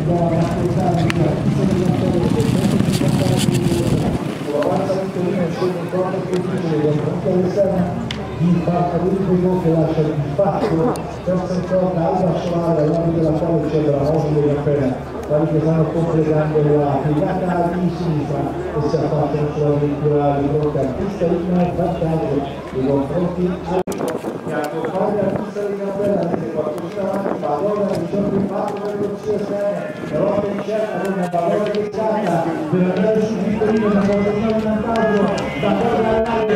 di Bartolino che lascia il spazio per Sentorta Alba Solare all'ambito della quale c'è la Mosca di Appena, quelli che stanno completando la piegata di sinistra e si affacciano sull'avventura di fronte a Cristalina e vantaggio nei confronti che a compagno la pista di Cappella nelle 4 davanti, pallone di gioco in fatto per l'opzione esterna, però che cerca una pallone che scatta per andare sul Vittorino, una posizione in vantaggio da fuori dall'alto